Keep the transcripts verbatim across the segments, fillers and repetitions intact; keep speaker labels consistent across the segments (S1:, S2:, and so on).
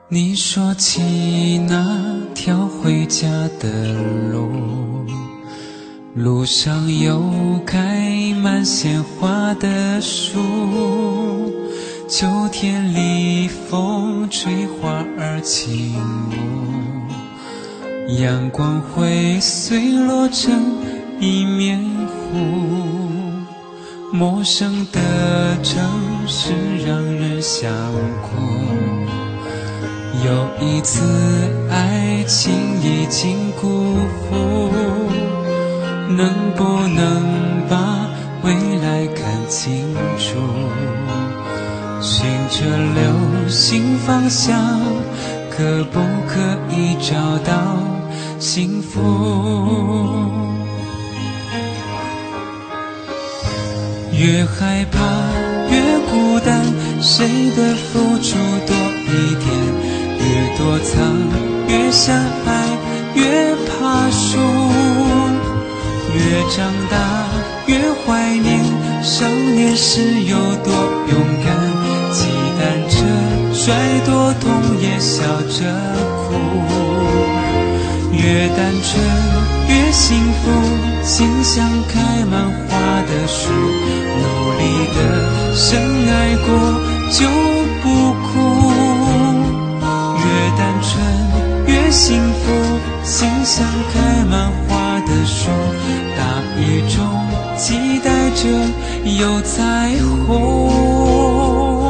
S1: 你说起那条回家的路，路上有开满鲜花的树，秋天里风吹花儿轻舞，阳光会碎落成一面湖。陌生的城市让人想哭，有一次爱情已经辜负，能不能把未来看清楚？循着流星方向，可不可以找到幸福？越害怕越孤单，谁的付出多一点，越躲藏越想爱，越怕输。越长大越怀念少年时有多勇敢，鸡蛋着摔多痛也笑着哭。越单纯越幸福，心像开满花的树，努力的深爱过就不哭。越单纯越幸福，心像开满花的树，大雨中期待着有彩虹。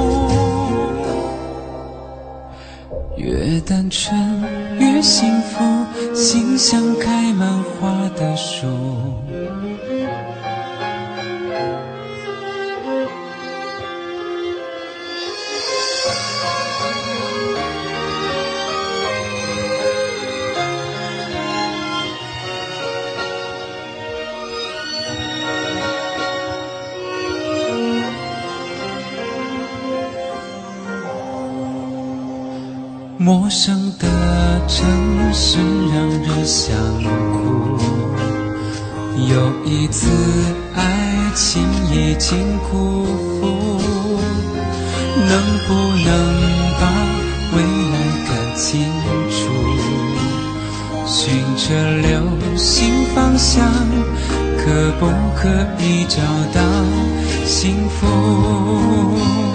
S1: 越单纯越幸福，心像开满花的树。陌生的城市让人想哭，有一次爱情已经辜负，能不能把未来看清楚？循着流星方向，可不可以找到幸福？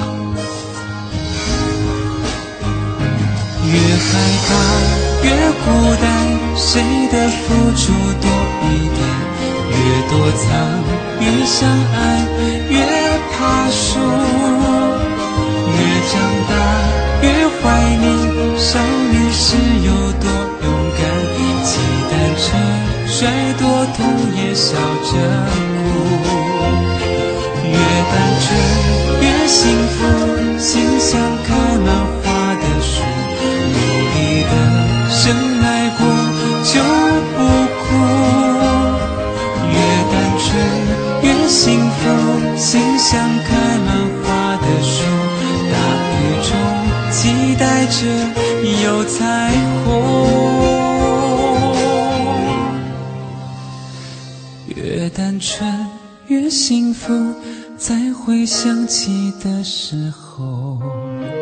S1: 越害怕越孤单，谁的付出多一点，越躲藏越想爱，越怕输。越长大越怀念少年时有多勇敢，鸡蛋车摔多痛也笑着哭。越单纯越幸福，心像开满花的树，深爱过就不哭。越单纯越幸福，心像开满花的树，大雨中期待着有彩虹。越单纯越幸福，在回想起的时候